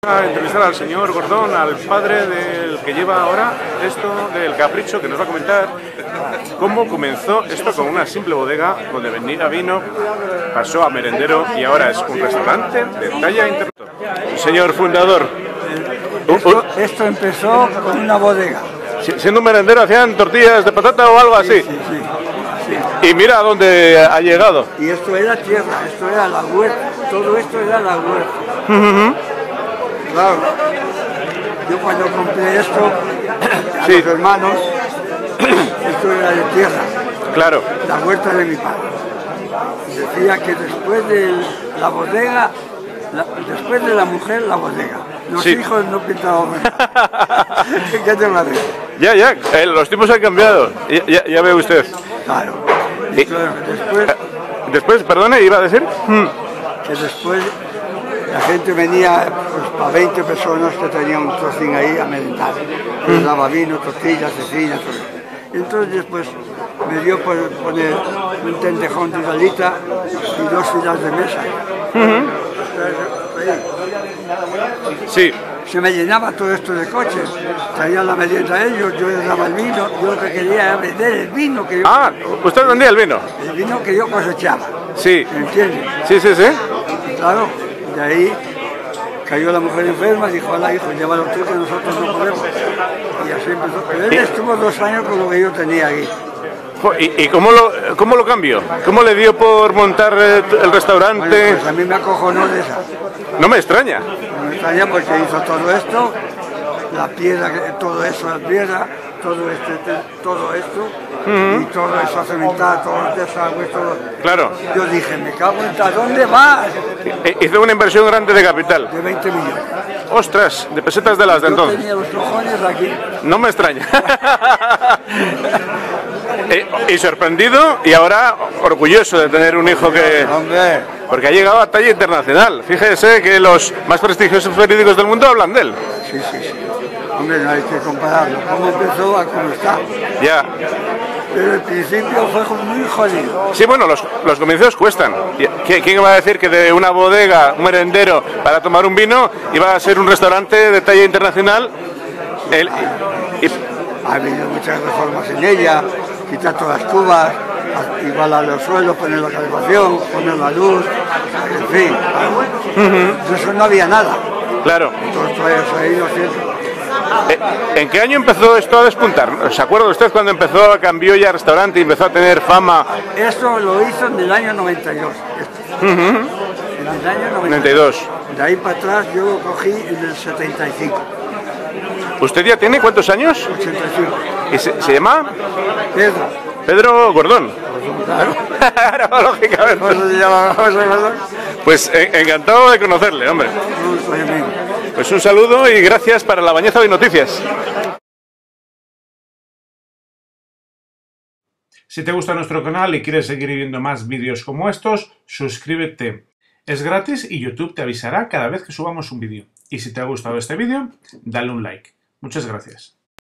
A entrevistar al señor Gordón, al padre del que lleva ahora esto del Capricho, que nos va a comentar cómo comenzó esto con una simple bodega donde vendía vino, pasó a merendero y ahora es un restaurante de talla internacional. Señor fundador, Esto empezó con una bodega. siendo un merendero hacían tortillas de patata o algo así. Sí. Y mira a dónde ha llegado. Y esto era tierra, esto era la huerta, todo esto era la huerta. Claro, yo cuando compré esto, a los hermanos, esto era de tierra, Claro. la huerta de mi padre. Y decía que después de la bodega, después de la mujer, la bodega. Los hijos no pintaban nada. ¿Qué te parece? Ya, los tiempos han cambiado, ya ve usted. Claro. Y después, perdone, iba a decir. Que después la gente venía pues, para 20 personas que tenían un trocín ahí a merendar. Les daba vino, tortillas, cecina, todo eso. Entonces después me dio por poner un tendejón de salita y 2 filas de mesa. Sí. Se me llenaba todo esto de coches, traía la merienda a ellos, yo les daba el vino, yo lo que quería era vender el vino que yo... Ah, ¿usted vendía el vino? El vino que yo cosechaba. Sí. ¿Me entiendes? Sí. Y claro, de ahí cayó la mujer enferma y dijo, hola hijo, llévalo tú que nosotros no podemos. Y así empezó. Pero él estuvo 2 años con lo que yo tenía aquí. ¿Y cómo lo cambió? ¿Cómo le dio por montar el restaurante? Bueno, pues a mí me acojonó de esa. No me extraña. No me extraña porque hizo todo esto, la piedra, todo eso, la piedra, todo esto, y todo eso cementado, todo el desagüe, todo. Claro. Yo dije, me cago en tal, ¿dónde vas? Hizo una inversión grande de capital. De 20 millones. ¡Ostras! De pesetas de las de entonces. Yo tenía los cojones aquí. No me extraña. Y sorprendido y ahora orgulloso de tener un hijo que... Hombre. Porque ha llegado a talla internacional. Fíjese que los más prestigiosos periódicos del mundo hablan de él. Sí. Hombre, no hay que compararlo. ¿Cómo empezó a cómo está? Ya. Pero al principio fue muy jodido. Sí, bueno, los comienzos cuestan. ¿Quién va a decir que de una bodega, un merendero, para tomar un vino, iba a ser un restaurante de talla internacional? Ha habido muchas reformas en ella, quitar todas las cubas, igualar los suelos, poner la calefacción, poner la luz, en fin. De eso no había nada. Claro. Entonces todo eso ahí lo siento. ¿En qué año empezó esto a despuntar? ¿Se acuerda usted cuando cambió ya restaurante y empezó a tener fama? Eso lo hizo en el año 92. En el año 92. De ahí para atrás yo lo cogí en el 75. ¿Usted ya tiene cuántos años? 85. ¿Y se llama? Pedro Gordón. Claro. Lógicamente. ¿Cómo se llama? Pues encantado de conocerle, hombre. Pues un saludo y gracias para la Bañeza de Noticias. Si te gusta nuestro canal y quieres seguir viendo más vídeos como estos, suscríbete. Es gratis y YouTube te avisará cada vez que subamos un vídeo. Y si te ha gustado este vídeo, dale un like. Muchas gracias.